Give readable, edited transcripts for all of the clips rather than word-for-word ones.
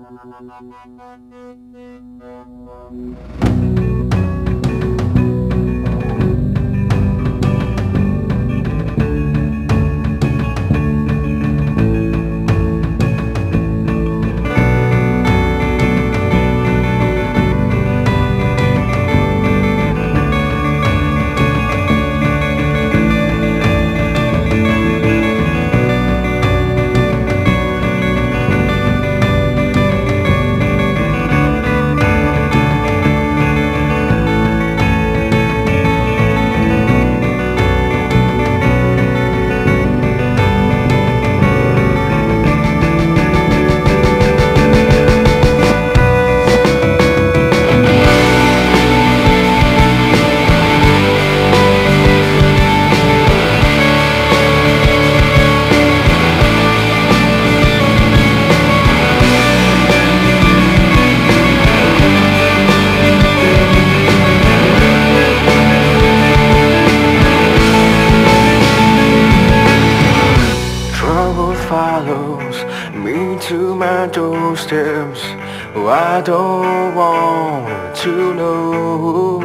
Follows me to my doorsteps. Oh, I don't want to know.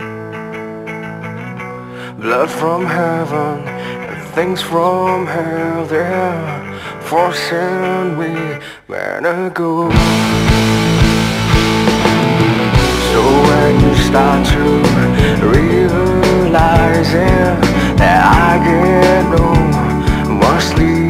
Blood from heaven and things from hell, they're forcing me where to go. So when you start to realizing that I get no more sleep,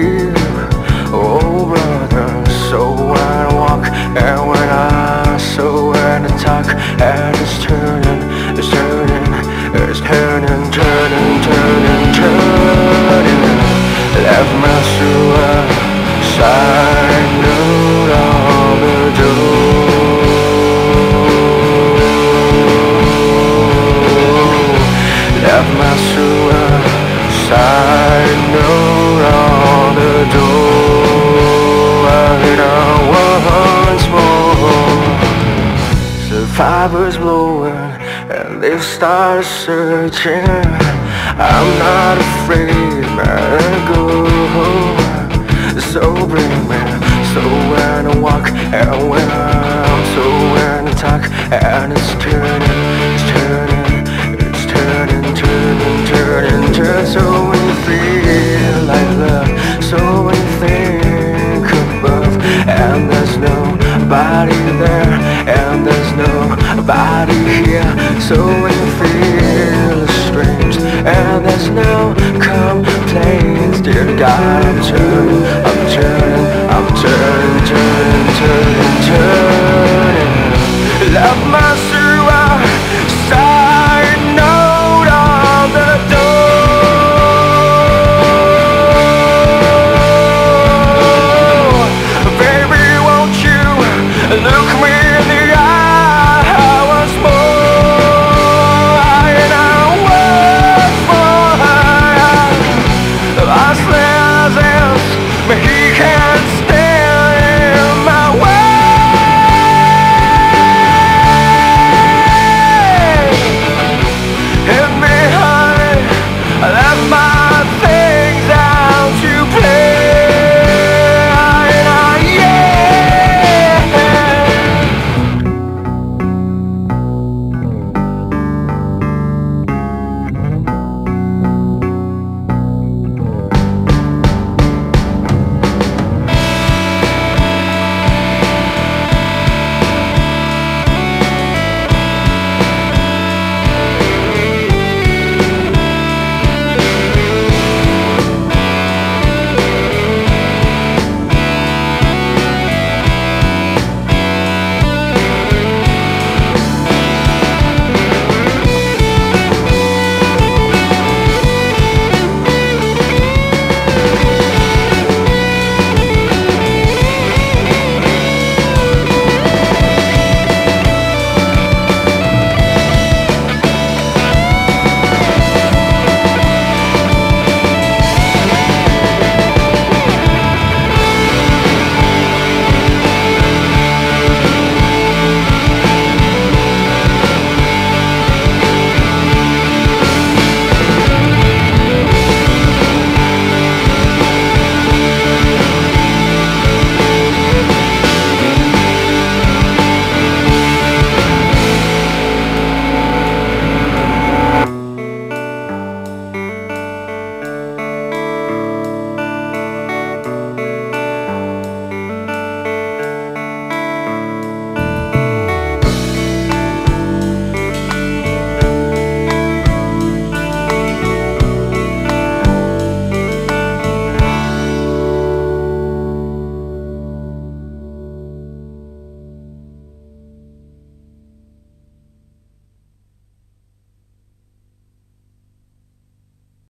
oh brother, so when I walk and when I so when I talk, and it's turning, it's turning, it's turning, turning, turning, turning. Left my suicide note on the door. Left my suicide note on the door. Once more, survivors blowing and they start searching. I'm not afraid, man, to go. So bring me, so when I walk and when I'm so when I talk, and it's turning, it's turning, it's turning, turning, turning, turning. So when you feel like love, so when you think above, and there's nobody there, and there's nobody here. So when you feel estranged and there's no complaints, dear God, I'm turning, I'm turning.